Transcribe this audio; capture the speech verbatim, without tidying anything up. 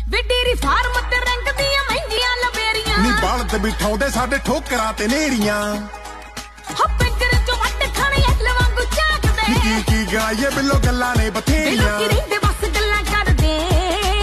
ਵੇ dairy farm ਤੇ ਰੰਗ ਦੀਆਂ ਮਹਿੰਗੀਆਂ ਲਬੇਰੀਆਂ ਨੀ ਬਲਦ ਬਿਠਾਉਂਦੇ ਸਾਡੇ ਠੋਕਰਾਂ ਤੇ ਨੇਰੀਆਂ ਹੱਪੇ ਚੋਂ ਵੱਟ ਖਾਣੇ ਐਲ ਵਾਂਗੂ ਝਾਕਦੇ ਕੀ ਕੀ ਗਾਏ ਬਿੱਲੋ ਗੱਲਾਂ ਨੇ ਬਥੇਰੀਆਂ।